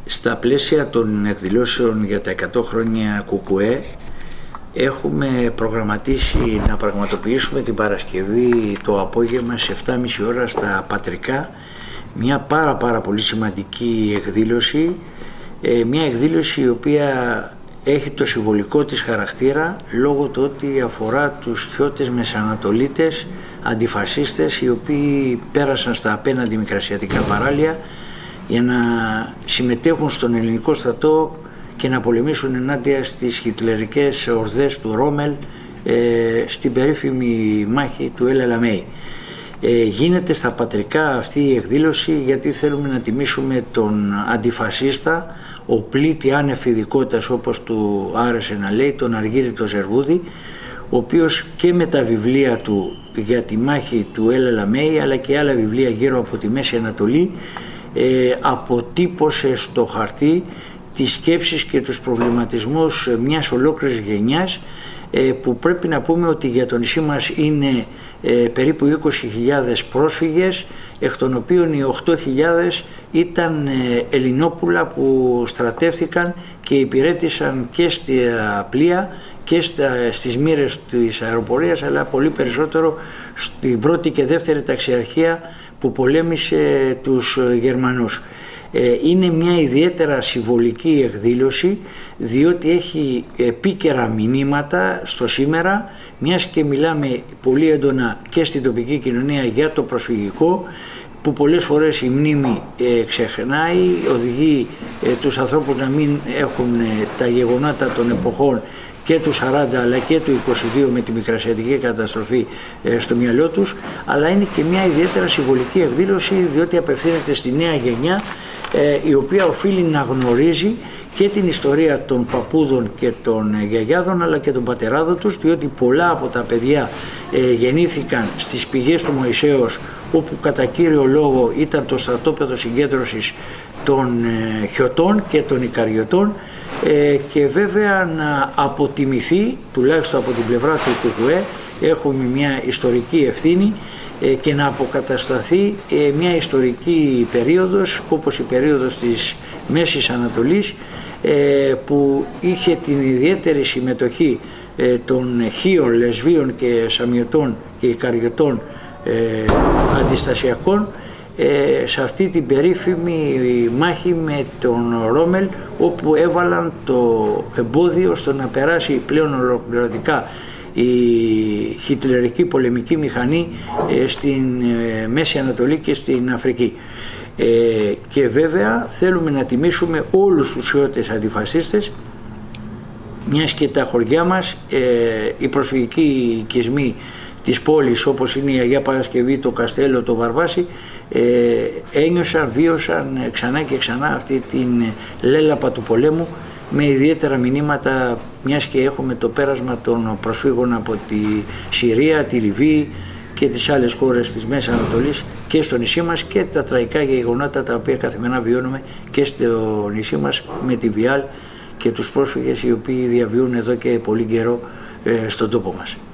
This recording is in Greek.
Στα πλαίσια των εκδηλώσεων για τα 100 χρόνια ΚΚΕ έχουμε προγραμματίσει να πραγματοποιήσουμε την Παρασκευή το απόγευμα σε 7.30 ώρα στα Πατρικά μια πάρα πολύ σημαντική εκδήλωση, μια εκδήλωση η οποία έχει το συμβολικό της χαρακτήρα λόγω του ότι αφορά τους χιώτες μεσανατολίτες αντιφασίστες οι οποίοι πέρασαν στα απέναντι μικρασιατικά παράλια για να συμμετέχουν στον ελληνικό στρατό και να πολεμήσουν ενάντια στις χιτλερικές ορδές του Ρόμελ στην περίφημη μάχη του El Alamein. Γίνεται στα Πατρικά αυτή η εκδήλωση γιατί θέλουμε να τιμήσουμε τον αντιφασίστα, ο πλήτη άνευ ειδικότητας όπως του άρεσε να λέει, τον Αργύρη τον Ζεργούδη, ο οποίος και με τα βιβλία του για τη μάχη του El Alamein αλλά και άλλα βιβλία γύρω από τη Μέση Ανατολή αποτύπωσε στο χαρτί τις σκέψεις και τους προβληματισμούς μιας ολόκληρης γενιάς που πρέπει να πούμε ότι για το νησί μας είναι περίπου 20.000 πρόσφυγες, εκ των οποίων οι 8.000 ήταν Ελληνόπουλα που στρατεύθηκαν και υπηρέτησαν και στα πλοία και στις μοίρες της αεροπορίας, αλλά πολύ περισσότερο στην πρώτη και δεύτερη ταξιαρχία που πολέμησε τους Γερμανούς. Είναι μια ιδιαίτερα συμβολική εκδήλωση διότι έχει επίκαιρα μηνύματα στο σήμερα, μιας και μιλάμε πολύ έντονα και στην τοπική κοινωνία για το προσφυγικό, που πολλές φορές η μνήμη ξεχνάει, οδηγεί τους ανθρώπους να μην έχουν τα γεγονότα των εποχών και του 40 αλλά και του 22 με τη μικρασιατική καταστροφή στο μυαλό τους, αλλά είναι και μια ιδιαίτερα συμβολική εκδήλωση διότι απευθύνεται στη νέα γενιά η οποία οφείλει να γνωρίζει και την ιστορία των παππούδων και των γιαγιάδων αλλά και των πατεράδων τους, διότι πολλά από τα παιδιά γεννήθηκαν στις πηγές του Μωυσέως, όπου κατά κύριο λόγο ήταν το στρατόπεδο συγκέντρωσης των χιωτών και των Ικαριωτών, και βέβαια να αποτιμηθεί, τουλάχιστον από την πλευρά του ΚΚΕ έχουμε μια ιστορική ευθύνη και να αποκατασταθεί μια ιστορική περίοδος όπως η περίοδος της Μέσης Ανατολής, που είχε την ιδιαίτερη συμμετοχή των χίων, λεσβίων και σαμιωτών και Ικαριωτών αντιστασιακών σε αυτή την περίφημη μάχη με τον Ρόμελ, όπου έβαλαν το εμπόδιο στο να περάσει πλέον ολοκληρωτικά η χιτλερική πολεμική μηχανή στην Μέση Ανατολή και στην Αφρική. Και βέβαια θέλουμε να τιμήσουμε όλους τους χιώτες αντιφασίστες, μιας και τα χωριά μας, οι προσφυγικοί οικισμοί της πόλης όπως είναι η Αγία Παρασκευή, το Καστέλο, το Βαρβάσι, ένιωσαν, βίωσαν ξανά και ξανά αυτή την λέλαπα του πολέμου με ιδιαίτερα μηνύματα, μιας και έχουμε το πέρασμα των προσφύγων από τη Συρία, τη Λιβύη και τις άλλες χώρες της Μέσης Ανατολής και στο νησί μας, και τα τραγικά γεγονότα τα οποία καθημερινά βιώνουμε και στο νησί μας με τη Βιάλ και τους πρόσφυγες οι οποίοι διαβιούν εδώ και πολύ καιρό στον τόπο μας.